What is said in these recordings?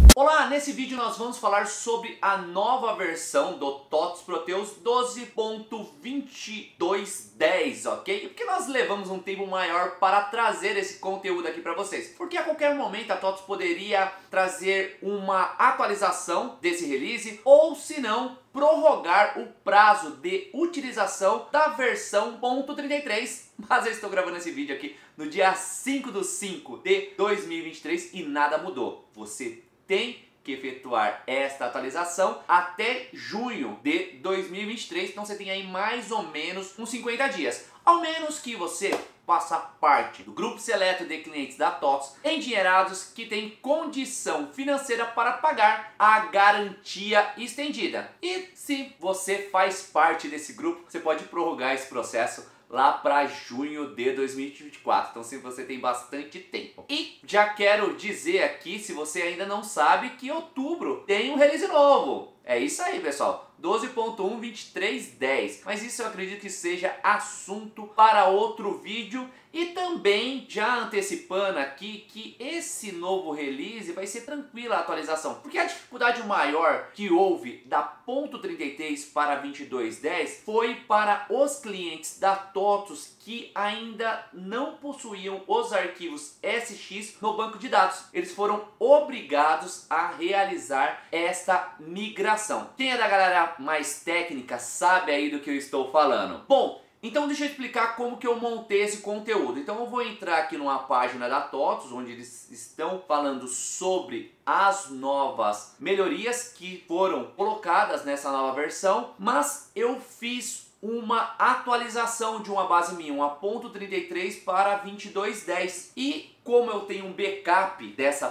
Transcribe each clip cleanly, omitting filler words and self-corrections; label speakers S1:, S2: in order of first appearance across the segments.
S1: Olá, nesse vídeo nós vamos falar sobre a nova versão do TOTOS Proteus 12.2210, ok? Porque nós levamos um tempo maior para trazer esse conteúdo aqui para vocês. Porque a qualquer momento a TOTOS poderia trazer uma atualização desse release, ou se não, prorrogar o prazo de utilização da versão .33. Mas eu estou gravando esse vídeo aqui no dia 5/5 de 2023 e nada mudou. Você tem que efetuar esta atualização até junho de 2023, então você tem aí mais ou menos uns 50 dias. Ao menos que você faça parte do grupo seleto de clientes da TOTOS endinheirados que tem condição financeira para pagar a garantia estendida. E se você faz parte desse grupo, você pode prorrogar esse processo lá para junho de 2024, então se você tem bastante tempo. E já quero dizer aqui, se você ainda não sabe, que outubro tem um release novo. É isso aí, pessoal, 12.1.2310, mas isso eu acredito que seja assunto para outro vídeo. E também já antecipando aqui que esse novo release vai ser tranquila a atualização, porque a dificuldade maior que houve da .33 para 2210 foi para os clientes da TOTOS que ainda não possuíam os arquivos SX no banco de dados. Eles foram obrigados a realizar esta migração. Quem é da galera mais técnica sabe aí do que eu estou falando. Bom, então deixa eu explicar como que eu montei esse conteúdo. Então eu vou entrar aqui numa página da TOTOS, onde eles estão falando sobre as novas melhorias que foram colocadas nessa nova versão, mas eu fiz uma atualização de uma base minha, uma .33 para 2210, e como eu tenho um backup dessa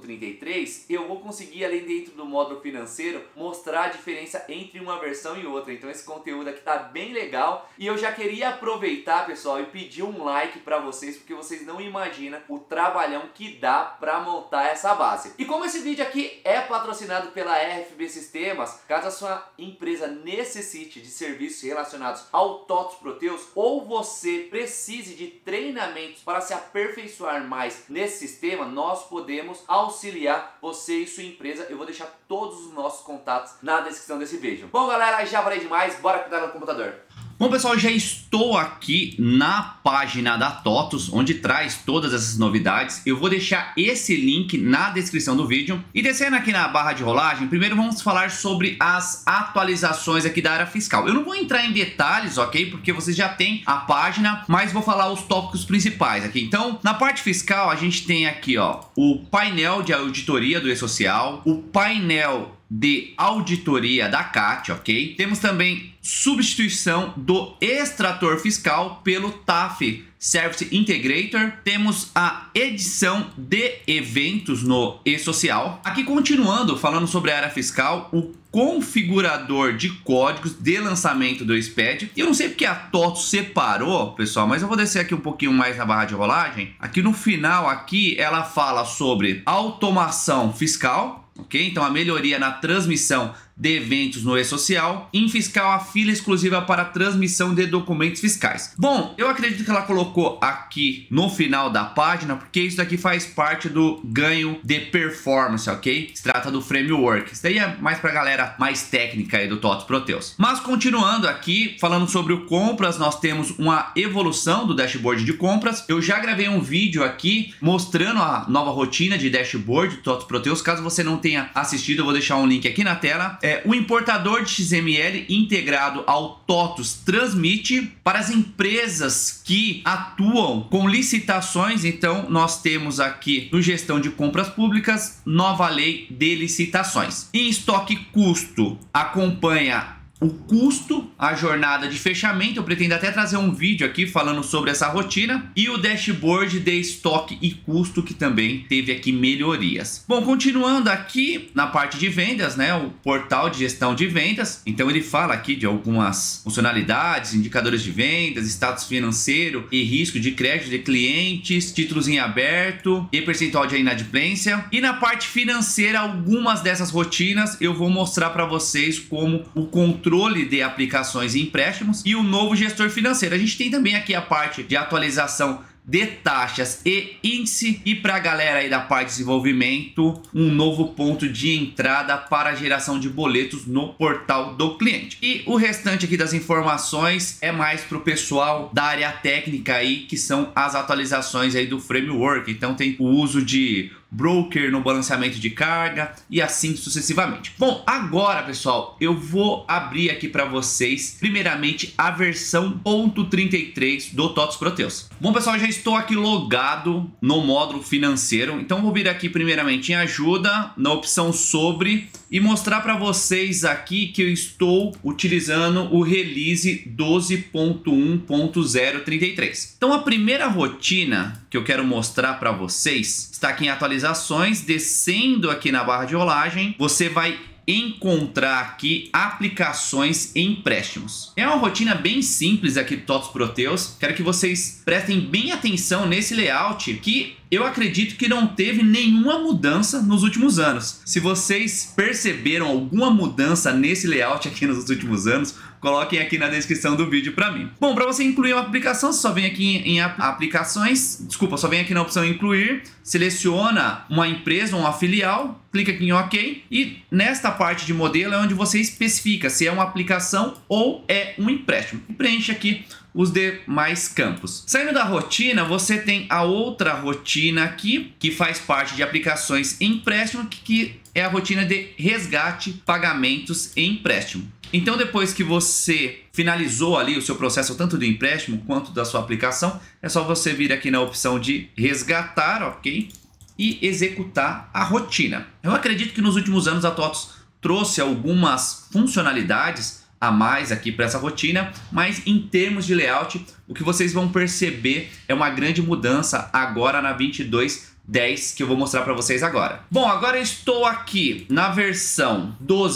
S1: .33, eu vou conseguir, ali dentro do módulo financeiro, mostrar a diferença entre uma versão e outra. Então esse conteúdo aqui tá bem legal e eu já queria aproveitar, pessoal, e pedir um like para vocês, porque vocês não imaginam o trabalhão que dá para montar essa base. E como esse vídeo aqui é patrocinado pela RFB Sistemas, caso a sua empresa necessite de serviços relacionados ao TOTOS Proteus, ou você precise de treinamentos para se aperfeiçoar mais nesse sistema, nós podemos auxiliar você e sua empresa. Eu vou deixar todos os nossos contatos na descrição desse vídeo. Bom, galera, já falei demais, bora cuidar no computador.
S2: Bom, pessoal, já estou aqui na página da TOTOS, onde traz todas essas novidades. Eu vou deixar esse link na descrição do vídeo. E descendo aqui na barra de rolagem, primeiro vamos falar sobre as atualizações aqui da área fiscal. Eu não vou entrar em detalhes, ok? Porque vocês já têm a página, mas vou falar os tópicos principais aqui. Então, na parte fiscal, a gente tem aqui, ó, o painel de auditoria do E-Social, o painel de auditoria da CAT, ok? Temos também substituição do extrator fiscal pelo TAF Service Integrator. Temos a edição de eventos no E-Social. Aqui continuando, falando sobre a área fiscal, o configurador de códigos de lançamento do SPED. Eu não sei porque a TOTOS separou, pessoal, mas eu vou descer aqui um pouquinho mais na barra de rolagem. Aqui no final, aqui ela fala sobre automação fiscal, ok? Então a melhoria na transmissão de eventos no E-Social. Em fiscal, a fila exclusiva para transmissão de documentos fiscais. Bom, eu acredito que ela colocou aqui no final da página, porque isso daqui faz parte do ganho de performance, ok? Se trata do framework. Isso daí é mais pra galera mais técnica aí do TOTOS Proteus. Mas continuando aqui, falando sobre o compras, nós temos uma evolução do dashboard de compras. Eu já gravei um vídeo aqui mostrando a nova rotina de dashboard do TOTOS Proteus. Caso você não tenha assistido, eu vou deixar um link aqui na tela. O importador de XML integrado ao TOTOS transmite para as empresas que atuam com licitações. Então nós temos aqui no gestão de compras públicas, nova lei de licitações. Em estoque custo, acompanha o custo, a jornada de fechamento. Eu pretendo até trazer um vídeo aqui falando sobre essa rotina. E o dashboard de estoque e custo, que também teve aqui melhorias. Bom, continuando aqui na parte de vendas, né? O portal de gestão de vendas. Então ele fala aqui de algumas funcionalidades, indicadores de vendas, status financeiro e risco de crédito de clientes, títulos em aberto e percentual de inadimplência. E na parte financeira, algumas dessas rotinas eu vou mostrar para vocês, como o controle de aplicações e empréstimos e o novo gestor financeiro. A gente tem também aqui a parte de atualização de taxas e índice, e para a galera aí da parte de desenvolvimento, um novo ponto de entrada para a geração de boletos no portal do cliente. E o restante aqui das informações é mais para o pessoal da área técnica aí, que são as atualizações aí do framework. Então tem o uso de broker no balanceamento de carga e assim sucessivamente. Bom, agora pessoal, eu vou abrir aqui para vocês primeiramente a versão 1.33 do TOTOS Proteus. Bom pessoal, já estou aqui logado no módulo financeiro, então vou vir aqui primeiramente em ajuda, na opção sobre, e mostrar para vocês aqui que eu estou utilizando o release 12.1.033. Então a primeira rotina que eu quero mostrar para vocês está aqui em atualizações. Descendo aqui na barra de rolagem, você vai encontrar aqui aplicações e empréstimos. É uma rotina bem simples aqui do TOTOS Proteus. Quero que vocês prestem bem atenção nesse layout, que eu acredito que não teve nenhuma mudança nos últimos anos. Se vocês perceberam alguma mudança nesse layout aqui nos últimos anos, coloquem aqui na descrição do vídeo para mim. Bom, para você incluir uma aplicação, você só vem aqui em aplicações, só vem aqui na opção incluir, seleciona uma empresa, uma filial, clica aqui em OK, e nesta parte de modelo é onde você especifica se é uma aplicação ou é um empréstimo. E preenche aqui os demais campos. Saindo da rotina, você tem a outra rotina aqui, que faz parte de aplicações e empréstimo, que é a rotina de resgate, pagamentos e empréstimo. Então, depois que você finalizou ali o seu processo, tanto do empréstimo quanto da sua aplicação, é só você vir aqui na opção de resgatar, ok? E executar a rotina. Eu acredito que nos últimos anos a TOTOS trouxe algumas funcionalidades a mais aqui para essa rotina, mas em termos de layout, o que vocês vão perceber é uma grande mudança agora na 22.10, que eu vou mostrar para vocês agora. Bom, agora eu estou aqui na versão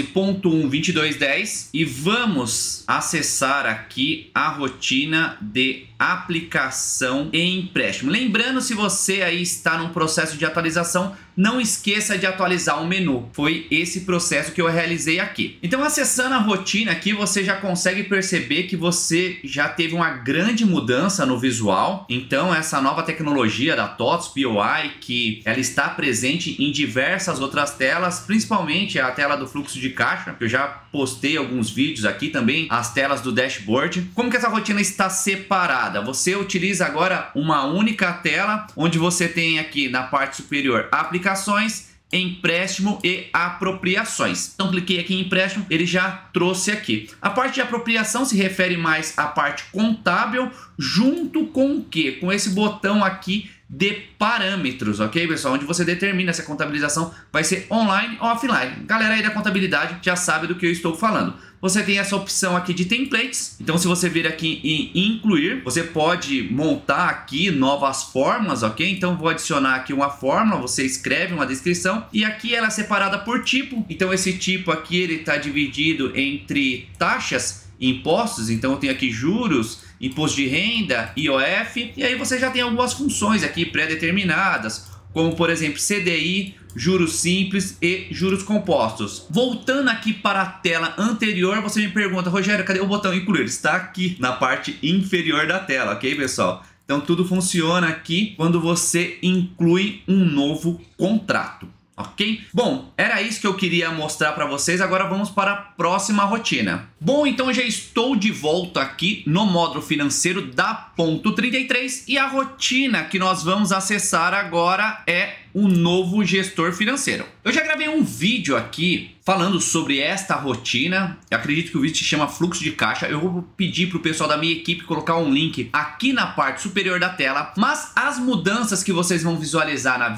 S2: 12.1.22.10 e vamos acessar aqui a rotina de aplicação e empréstimo. Lembrando, se você aí está num processo de atualização, não esqueça de atualizar o menu. Foi esse processo que eu realizei aqui. Então, acessando a rotina aqui, você já consegue perceber que você já teve uma grande mudança no visual. Então, essa nova tecnologia da TOTOS POI, que ela está presente em diversas outras telas, principalmente a tela do fluxo de caixa, que eu já postei alguns vídeos aqui também, as telas do dashboard. Como que essa rotina está separada? Você utiliza agora uma única tela, onde você tem aqui na parte superior aplicações, empréstimo e apropriações. Então cliquei aqui em empréstimo, ele já trouxe aqui. A parte de apropriação se refere mais à parte contábil, junto com o quê? Com esse botão aqui de parâmetros, ok pessoal? Onde você determina se a contabilização vai ser online ou offline. Galera aí da contabilidade já sabe do que eu estou falando. Você tem essa opção aqui de templates. Então, se você vir aqui em incluir, você pode montar aqui novas fórmulas, ok? Então, vou adicionar aqui uma fórmula, você escreve uma descrição e aqui ela é separada por tipo. Então, esse tipo aqui ele está dividido entre taxas e impostos. Então, eu tenho aqui juros, imposto de renda, IOF, e aí você já tem algumas funções aqui pré-determinadas, como por exemplo CDI, juros simples e juros compostos. Voltando aqui para a tela anterior, você me pergunta: Rogério, cadê o botão incluir? Está aqui na parte inferior da tela, ok pessoal? Então tudo funciona aqui quando você inclui um novo contrato. Ok? Bom, era isso que eu queria mostrar para vocês. Agora vamos para a próxima rotina. Bom, então eu já estou de volta aqui no módulo financeiro da ponto 33 e a rotina que nós vamos acessar agora é o novo gestor financeiro. Eu já gravei um vídeo aqui falando sobre esta rotina. Eu acredito que o vídeo se chama fluxo de caixa. Eu vou pedir para o pessoal da minha equipe colocar um link aqui na parte superior da tela. Mas as mudanças que vocês vão visualizar na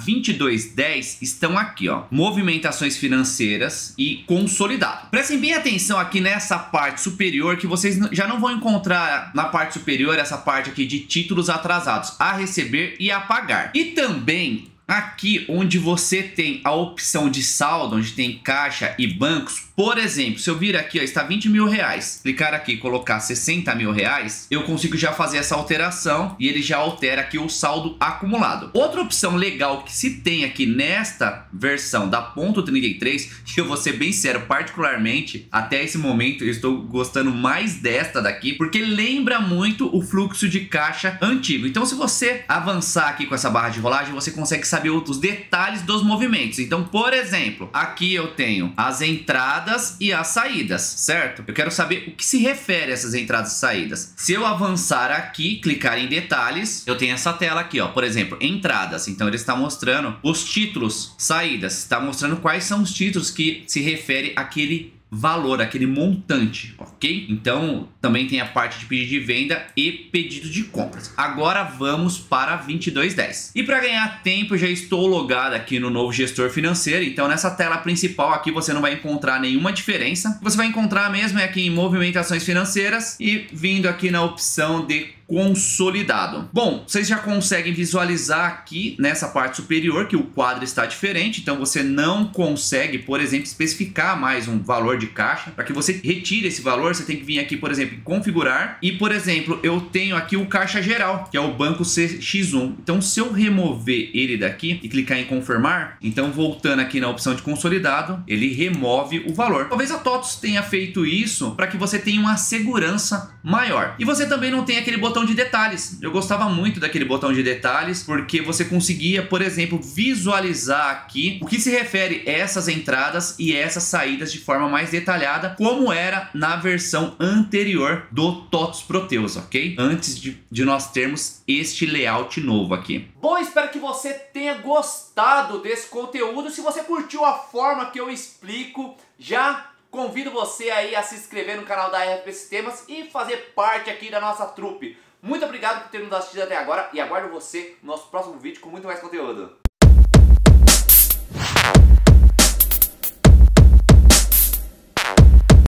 S2: 22.10 estão aqui, ó. Movimentações financeiras e consolidado. Prestem bem atenção aqui nessa parte superior, que vocês já não vão encontrar na parte superior essa parte aqui de títulos atrasados a receber e a pagar. E também Aqui onde você tem a opção de saldo, onde tem caixa e bancos, por exemplo, se eu vir aqui, ó, está 20 mil reais, clicar aqui e colocar 60 mil reais, eu consigo já fazer essa alteração e ele já altera aqui o saldo acumulado. Outra opção legal que se tem aqui nesta versão da ponto 33, que eu vou ser bem sério, particularmente até esse momento eu estou gostando mais desta daqui, porque lembra muito o fluxo de caixa antigo. Então se você avançar aqui com essa barra de rolagem, você consegue saber os detalhes dos movimentos. Então, por exemplo, aqui eu tenho as entradas e as saídas, certo? Eu quero saber o que se refere a essas entradas e saídas. Se eu avançar aqui, clicar em detalhes, eu tenho essa tela aqui, ó, por exemplo, entradas. Então ele está mostrando os títulos, saídas, está mostrando quais são os títulos que se refere àquele valor, aquele montante, ok? Então também tem a parte de pedido de venda e pedido de compras. Agora vamos para 2210. E para ganhar tempo, eu já estou logado aqui no novo gestor financeiro. Então nessa tela principal aqui você não vai encontrar nenhuma diferença. O que você vai encontrar mesmo é aqui em movimentações financeiras e vindo aqui na opção de consolidado. Bom, vocês já conseguem visualizar aqui nessa parte superior que o quadro está diferente, então você não consegue, por exemplo, especificar mais um valor de caixa. Para que você retire esse valor, você tem que vir aqui, por exemplo, em configurar e, por exemplo, eu tenho aqui o caixa geral, que é o banco CX1. Então, se eu remover ele daqui e clicar em confirmar, então voltando aqui na opção de consolidado, ele remove o valor. Talvez a TOTVS tenha feito isso para que você tenha uma segurança maior. E você também não tem aquele botão de detalhes. Eu gostava muito daquele botão de detalhes porque você conseguia, por exemplo, visualizar aqui o que se refere a essas entradas e essas saídas de forma mais detalhada, como era na versão anterior do TOTVS Proteus, ok? Antes de nós termos este layout novo aqui.
S1: Bom, espero que você tenha gostado desse conteúdo. Se você curtiu a forma que eu explico, já convido você aí a se inscrever no canal da RFP Sistemas e fazer parte aqui da nossa trupe. Muito obrigado por ter nos assistido até agora e aguardo você no nosso próximo vídeo com muito mais conteúdo.